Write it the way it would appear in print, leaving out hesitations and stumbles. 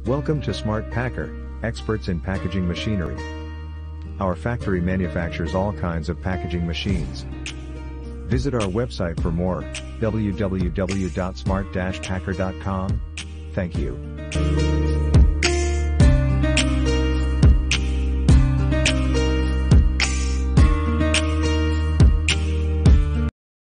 Welcome to Smart Packer, experts in packaging machinery. Our factory manufactures all kinds of packaging machines. Visit our website for more, www.smart-packer.com. Thank you.